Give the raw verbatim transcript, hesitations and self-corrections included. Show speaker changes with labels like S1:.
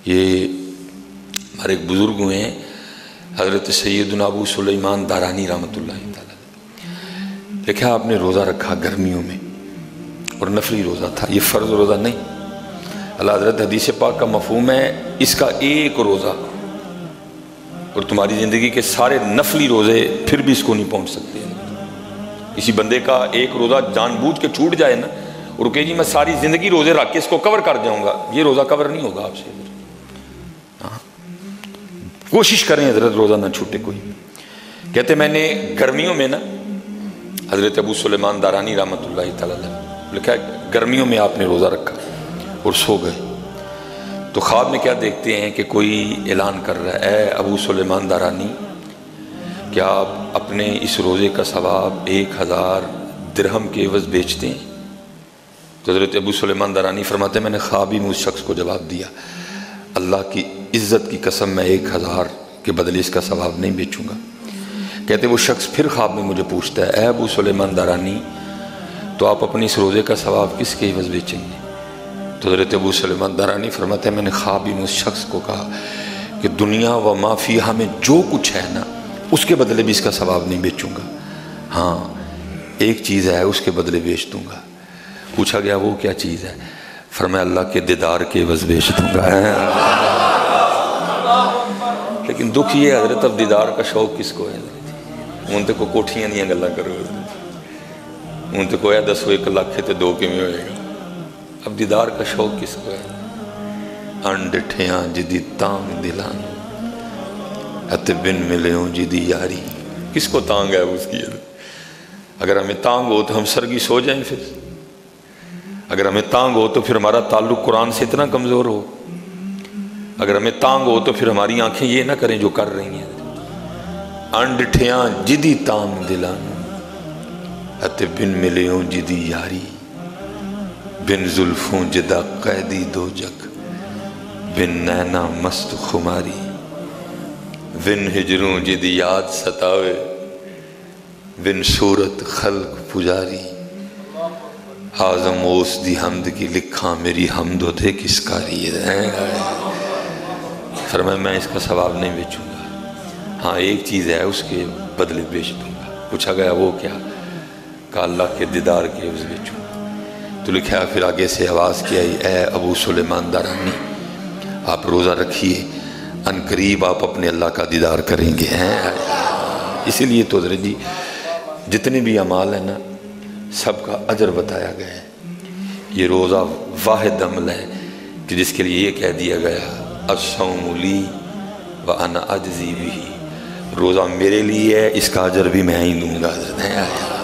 S1: یہ ہمارے ایک بزرگ ہوئے ہیں حضرت سیدنا ابو سلیمان دارانی رحمۃ اللہ تعالیٰ، دیکھا آپ نے روزہ رکھا گرمیوں میں اور نفلی روزہ تھا، یہ فرض روزہ نہیں۔ اللہ حضرت حدیث پاک کا مفہوم ہے اس کا ایک روزہ، اور تمہاری زندگی کے سارے نفلی روزے پھر بھی اس کو نہیں پہنچ سکتے۔ کسی بندے کا ایک روزہ جان بوجھ کے چھوٹ جائے نا اور کہ جی میں ساری زندگی روزے رکھ کے اس کو کور کر جاؤں گا، یہ روزہ کور نہیں ہوگا آپ سے۔ ہاں کوشش کریں حضرت روزہ نہ چھوٹے کوئی۔ کہتے میں نے گرمیوں میں نا حضرت ابو سلیمان دارانی رحمۃ اللہ تعالیٰ لکھا ہے گرمیوں میں آپ نے روزہ رکھا اور سو گئے، تو خواب میں کیا دیکھتے ہیں کہ کوئی اعلان کر رہا ہے اے ابو سلیمان دارانی کیا آپ اپنے اس روزے کا ثواب ایک ہزار درہم کے عوض بیچتے ہیں؟ تو حضرت ابو سلیمان دارانی فرماتے ہیں میں نے خواب ہی میں اس شخص کو جواب دیا اللہ کی عزت کی قسم میں ایک ہزار کے بدلے اس کا ثواب نہیں بیچوں گا۔ کہتے وہ شخص پھر خواب میں مجھے پوچھتا ہے اے ابو سلیمان دارانی تو آپ اپنی اس روزے کا ثواب کس کے عوض بیچیں گے؟ تو حضرت ابو سلیمان دارانی فرماتے ہیں میں نے خواب ہی میں اس شخص کو کہا کہ دنیا و ما فیہا میں جو کچھ ہے نا اس کے بدلے بھی اس کا ثواب نہیں بیچوں گا، ہاں ایک چیز ہے اس کے بدلے بیچ دوں گا۔ پوچھا گیا وہ کیا چیز ہے؟ فرمایا اللہ کے دیدار کے عوض بیچ دوں گا۔ لیکن دکھ یہ حضرت اب دیدار کا شوق کس کو ہے؟ ان تے کو کوٹھیاں نہیں گلا کرو، ان تے کو ہے دسو ایک لاکھ تے دو کیویں ہوئے گا۔ اب دیدار کا شوق کس کو ہے؟ انڈٹھیاں جدی تانگ دلان اتے بن ملیوں جدی یاری، کس کو تانگ ہے اس کی؟ اگر ہمیں تانگ ہو تو ہم سرگی سو جائیں، پھر اگر ہمیں تانگ ہو تو پھر ہمارا تعلق قرآن سے اتنا کمزور ہو، اگر ہمیں تانگ ہو تو پھر ہماری آنکھیں یہ نہ کریں جو کر رہی ہیں۔ انڈٹھیاں جدی تانگ دلان اتے بن ملیوں جدی یاری، بن زلفوں جدا قیدی دو جگ، بن نینا مست خماری، بن ہجروں جدی یاد ستاوے، بن صورت خلق پجاری، آزم اوس دی حمد کی لکھاں میری حمد و دے کس کاری ہے۔ فرمایا میں اس کا ثواب نہیں بیچوں گا، ہاں ایک چیز ہے اس کے بدلے بیچ دوں گا۔ پوچھا گیا وہ کیا؟ کہا اللہ کے دیدار کے عوض بیچوں گا۔ تو لکھا پھر آگے سے آواز کیا اے ابو سلیمان دارانی آپ روزہ رکھیے، ان قریب آپ اپنے اللہ کا دیدار کریں گے۔ اسی لیے تو حضرت جی جتنے بھی اعمال ہیں نا سب کا اجر بتایا گیا ہے۔ یہ روزہ واحد عمل ہے کہ جس کے لیے یہ کہہ دیا گیا الصوم لی وانا اجزی بہ، روزہ میرے لیے ہے اس کا اجر بھی میں ہی دوں گا۔